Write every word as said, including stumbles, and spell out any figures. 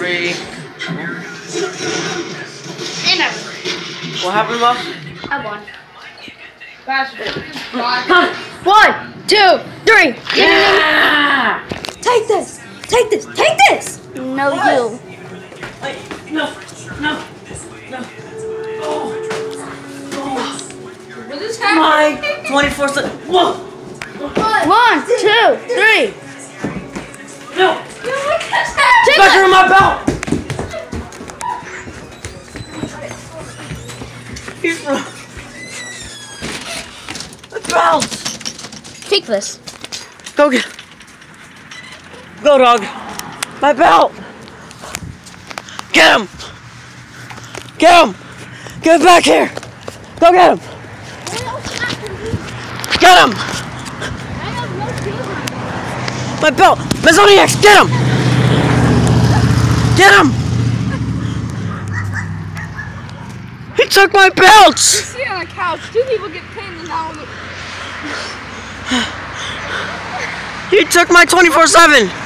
three. And I What happened, boss? I won. One, two, three. Yeah! Take this. Take this. Take this. No, you. Wait, no, no, no. Oh, What is my twenty-four seven. Whoa! One, two, three. No! Take Back it. in my belt! He's wrong. The belt! Take this. Go get Go, dog. My belt! Get him! Get him! Get back here! Go get him! Get him! My belt! Mesoniacs, get him! Get him! He took my belts! Sitting on the couch. Two people get pinned and now. He took my twenty-four seven!